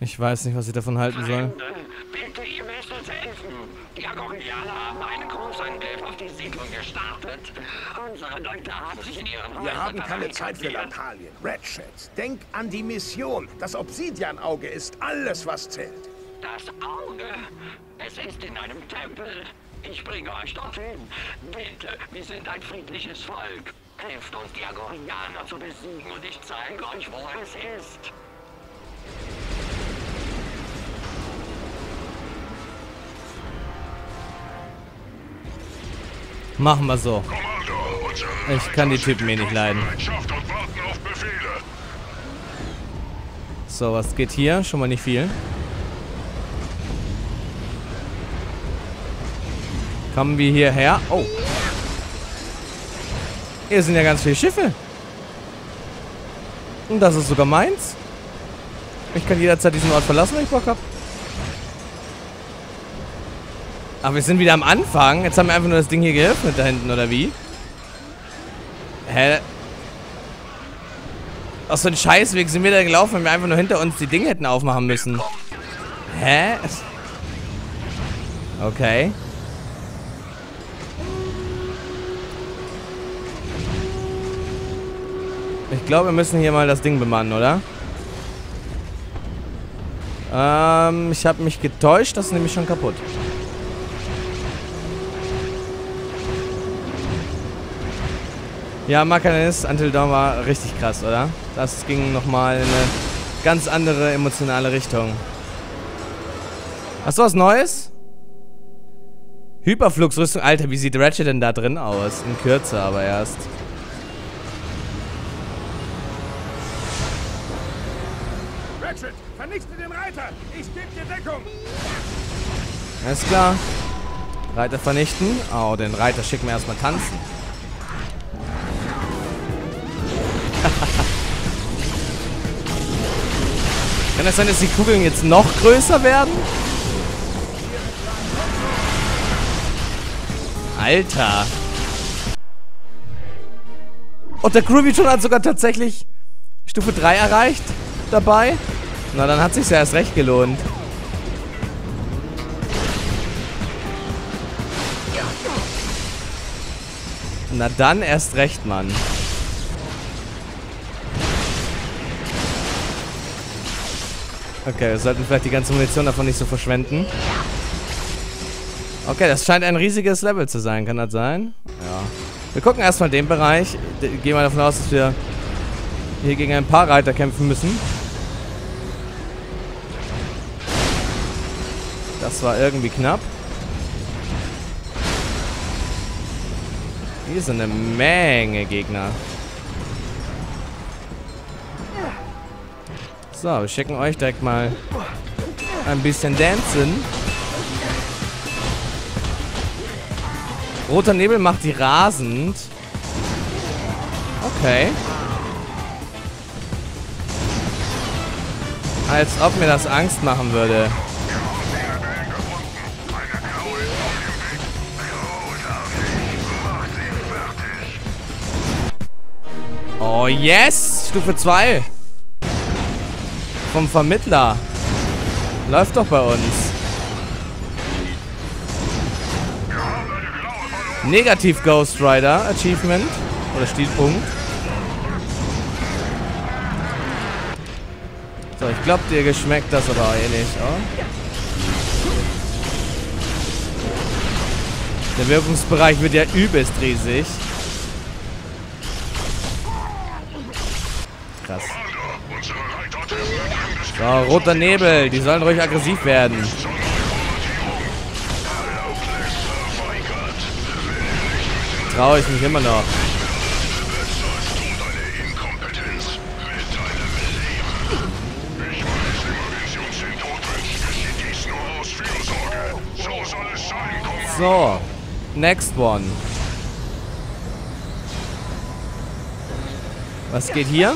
Ich weiß nicht, was ich davon halten soll. Bitte, ihr müsst uns helfen. Die Agorianer haben einen Großangriff auf die Siedlung gestartet. Unsere Leute haben sich in ihren Häusern Wir haben keine Zeit für Lappalien. Ratchet, denk an die Mission. Das Obsidianauge ist alles, was zählt. Das Auge? Es ist in einem Tempel. Ich bringe euch dorthin. Bitte, wir sind ein friedliches Volk. Helft uns, die Agorianer zu besiegen und ich zeige euch, wo es ist. Machen wir so. Ich kann die Typen eh nicht leiden. So, was geht hier? Schon mal nicht viel. Kommen wir hierher? Oh. Hier sind ja ganz viele Schiffe. Und das ist sogar meins. Ich kann jederzeit diesen Ort verlassen, wenn ich Bock habe. Aber wir sind wieder am Anfang. Jetzt haben wir einfach nur das Ding hier geöffnet da hinten, oder wie? Hä? Aus so einem Scheißweg sind wir da gelaufen, wenn wir einfach nur hinter uns die Dinge hätten aufmachen müssen. Hä? Okay. Ich glaube, wir müssen hier mal das Ding bemannen, oder? Ich habe mich getäuscht. Das ist nämlich schon kaputt. Ja, Makanis Until Dawn war richtig krass, oder? Das ging nochmal in eine ganz andere emotionale Richtung. Hast du was Neues? Hyperfluxrüstung. Alter, wie sieht Ratchet denn da drin aus? In Kürze aber erst. Ratchet, vernichte den Reiter! Ich gebe dir Deckung! Alles klar. Reiter vernichten. Oh, den Reiter schicken wir erstmal tanzen. Kann es sein, dass die Kugeln jetzt noch größer werden? Alter. Und der Groovy-Ton hat sogar tatsächlich Stufe 3 erreicht dabei. Na, dann hat sich's ja erst recht gelohnt. Na dann erst recht, Mann. Okay, wir sollten vielleicht die ganze Munition davon nicht so verschwenden. Okay, das scheint ein riesiges Level zu sein. Kann das sein? Ja. Wir gucken erstmal den Bereich. Gehen wir davon aus, dass wir hier gegen ein paar Reiter kämpfen müssen. Das war irgendwie knapp. Hier sind eine Menge Gegner. So, wir schicken euch direkt mal ein bisschen Dancen. Roter Nebel macht die rasend. Okay. Als ob mir das Angst machen würde. Oh yes! Stufe 2. Vom Vermittler. Läuft doch bei uns. Negativ Ghost Rider Achievement. Oder Stilpunkt. So, ich glaube, dir geschmeckt das aber eh nicht, oh? Der Wirkungsbereich wird ja übelst riesig. Krass. So, roter Nebel. Die sollen ruhig aggressiv werden. Traue ich mich immer noch. So, next one. Was geht hier?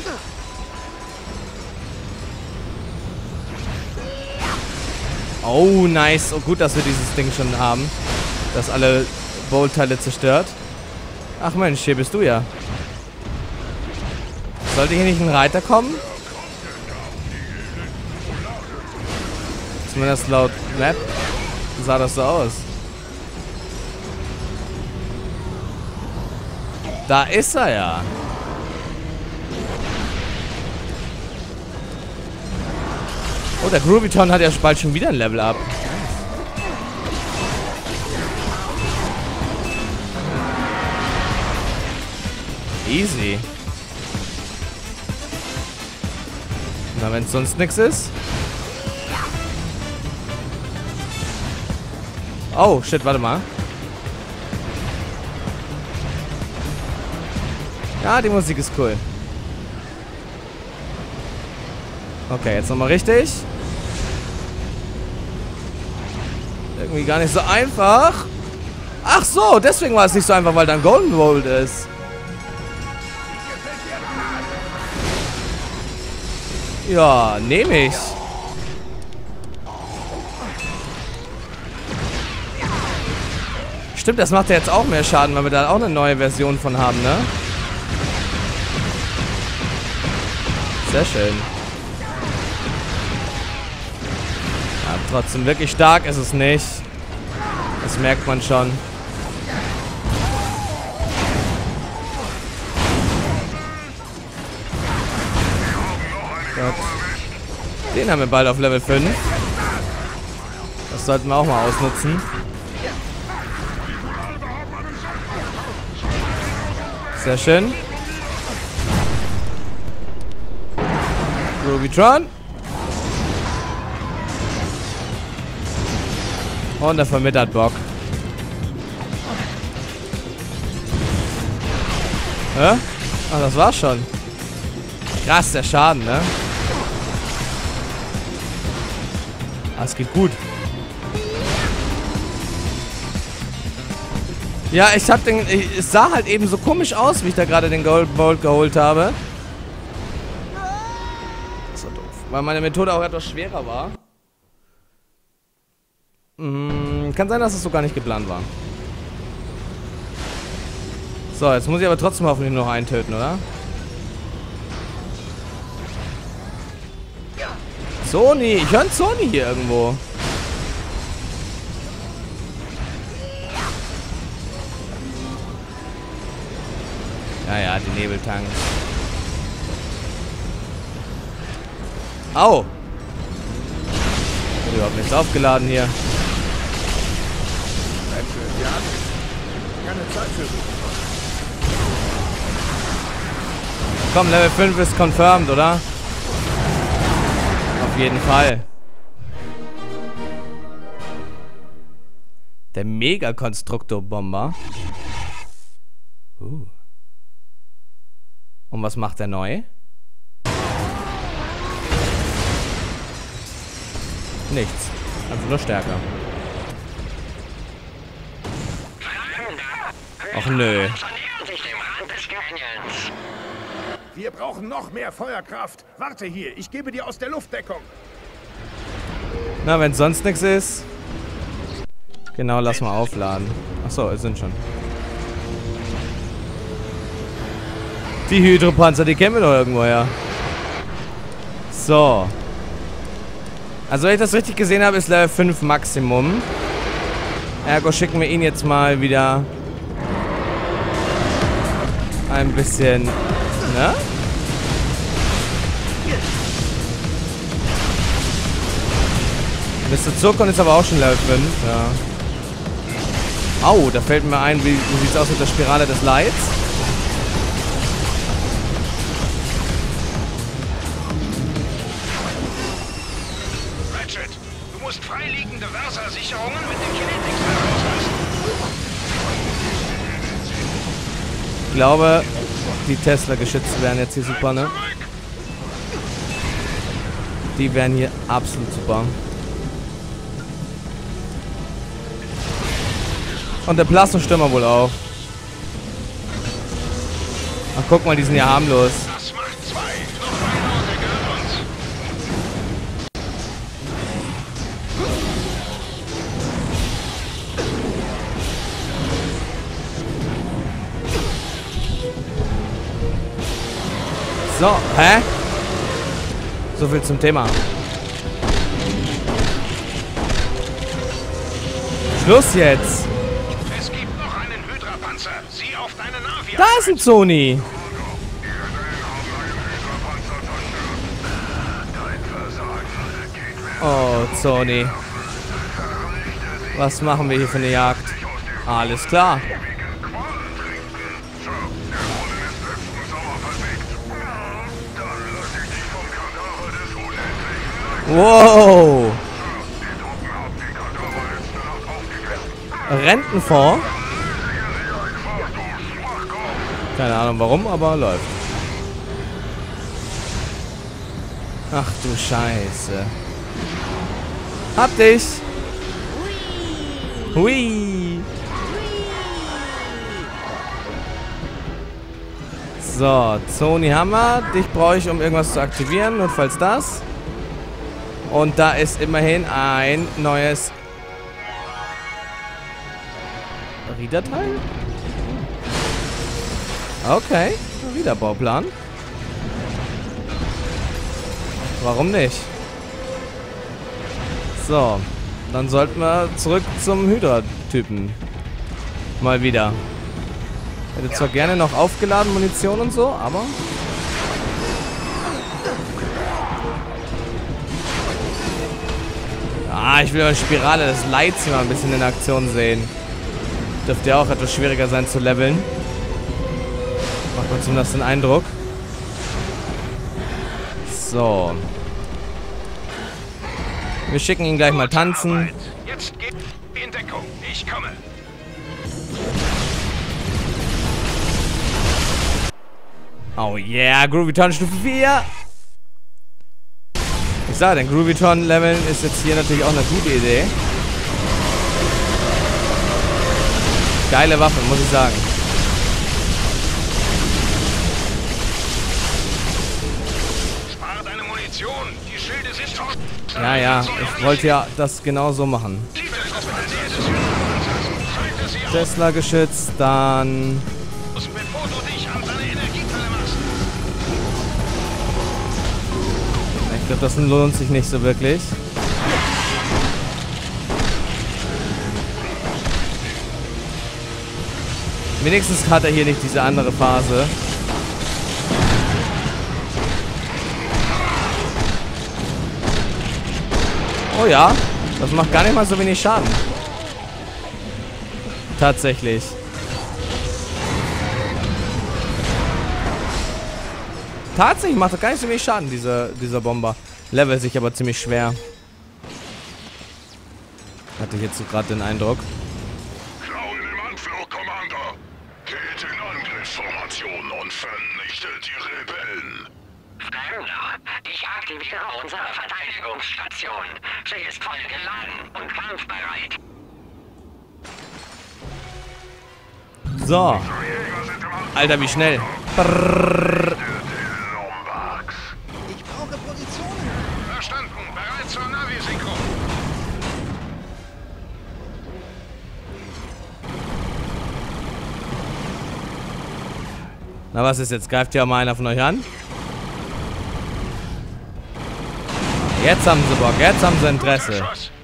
Oh, nice. Oh, gut, dass wir dieses Ding schon haben. Das alle Bolt-Teile zerstört. Ach Mensch, hier bist du ja. Sollte hier nicht ein Reiter kommen? Zumindest laut Map sah das so aus. Da ist er ja. Oh, der Groovyton hat ja bald schon wieder ein Level up. Easy. Na, wenn es sonst nichts ist. Oh, shit, warte mal. Ja, die Musik ist cool. Okay, jetzt nochmal richtig. Irgendwie gar nicht so einfach. Ach so, deswegen war es nicht so einfach, weil dann Golden Gold ist. Ja, nehme ich. Stimmt, das macht ja jetzt auch mehr Schaden, weil wir da auch eine neue Version von haben, ne? Sehr schön. Ja, trotzdem wirklich stark ist es nicht. Das merkt man schon. Gott. Den haben wir bald auf Level 5. Das sollten wir auch mal ausnutzen. Sehr schön. Groovytron. Und der vermittert Bock. Hä? Ach, das war's schon. Krass, der Schaden, ne? Ah, es geht gut. Ja, ich hab den... Es sah halt eben so komisch aus, wie ich da gerade den Gold Bolt geholt habe. Das war doof. Weil meine Methode auch etwas schwerer war. Kann sein, dass es so gar nicht geplant war. So, jetzt muss ich aber trotzdem hoffentlich noch einen töten, oder? Sony! Ich höre einen Sony hier irgendwo. Ja, die Nebeltanks. Au! Wird überhaupt nichts aufgeladen hier. Keine Zeit für mich. Komm, Level 5 ist confirmed, oder? Auf jeden Fall. Der Mega-Konstruktor-Bomber. Und was macht der neu? Nichts. Einfach nur stärker. Ach nö. Wir brauchen noch mehr Feuerkraft. Warte hier, ich gebe dir aus der Luftdeckung. Na, wenn sonst nichts ist. Genau, lass mal aufladen. Achso, es sind schon. Die Hydropanzer, die kennen wir doch irgendwoher. So. Also, wenn ich das richtig gesehen habe, ist Level 5 Maximum. Ergo schicken wir ihn jetzt mal wieder ein bisschen, ne? Mr. Zurkon ist aber auch schon Level 5, ja. Au, da fällt mir ein, wie sieht es aus mit der Spirale des Leids? Ratchet, du musst freiliegende Versa-Sicherungen mit dem Kinetics ausrüsten. Ich glaube, die Tesla-Geschütze wären jetzt hier super, ne? Die wären hier absolut super. Und der Plasmastürmer wohl auch. Ach, guck mal, die sind ja harmlos. Das macht 2. Noch ein Ort, der gehört uns. So, hä? So viel zum Thema. Schluss jetzt. Es gibt noch einen Hydra-Panzer. Sieh auf deine Navi. Da ist ein Sony. Oh, Sony. Was machen wir hier für eine Jagd? Alles klar. Wow. Rentenfonds. Keine Ahnung warum, aber läuft. Ach du Scheiße. Hab dich. Hui. So, Sony Hammer. Dich brauche ich, um irgendwas zu aktivieren. Notfalls das. Und da ist immerhin ein neues Riederteil? Okay, Riederbauplan. Warum nicht? So, dann sollten wir zurück zum Hydra-Typen. Mal wieder. Hätte zwar gerne noch aufgeladen, Munition und so, aber... Ah, ich will eine Spirale des Leids hier mal ein bisschen in Aktion sehen. Dürfte ja auch etwas schwieriger sein zu leveln. Macht man zumindest den Eindruck. So. Wir schicken ihn gleich mal tanzen. Jetzt geht in Deckung. Ich komme. Oh yeah, Groovyton Stufe 4. Ich sage, den Groovyton leveln ist jetzt hier natürlich auch eine gute Idee. Geile Waffe, muss ich sagen. Spare deine Munition. Die Schilde sind aus. Ja, ja, ich wollte ja das genau so machen. Tesla geschützt, dann... Bevor du dich an deine Energiequelle machst. Ich glaube, das lohnt sich nicht so wirklich. Wenigstens hat er hier nicht diese andere Phase. Oh ja, das macht gar nicht mal so wenig Schaden. Tatsächlich. Tatsächlich macht er gar nicht so wenig Schaden, dieser Bomber. Level sich aber ziemlich schwer. Hatte ich jetzt so gerade den Eindruck. Klauen im Anflug, Commander. Geht in Angriffsformation und vernichtet die Rebellen. Fremder, ich aktiviere unsere Verteidigungsstation. Sie ist voll geladen und kampfbereit. So. Alter, wie schnell. Brrr. Ich brauche Positionen. Verstanden. Bereit zur Navi-Synchro. Na, was ist jetzt? Greift ja mal einer von euch an? Jetzt haben sie Bock. Jetzt haben sie Interesse.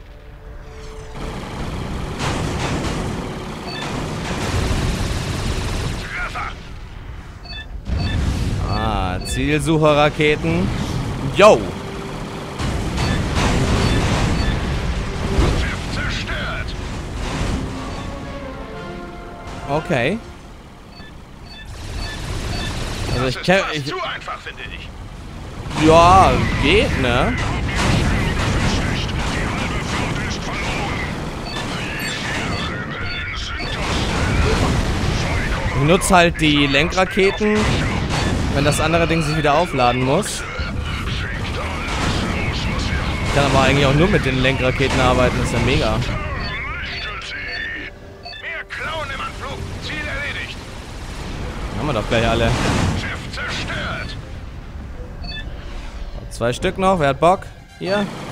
Ah, Zielsucherraketen. Yo! Zerstört. Okay. Also Das ist zu einfach, finde ich. Ja, geht, ne? Ich nutze halt die Lenkraketen, wenn das andere Ding sich wieder aufladen muss. Ich kann aber eigentlich auch nur mit den Lenkraketen arbeiten, das ist ja mega. Mehr Klauen im Anflug. Ziel erledigt. Haben wir doch gleich alle. Schiff zerstört. 2 Stück noch, wer hat Bock? Hier.